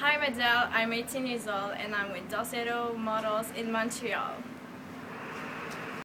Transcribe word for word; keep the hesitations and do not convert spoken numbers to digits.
Hi Madel, I'm eighteen years old and I'm with Docero Models in Montreal.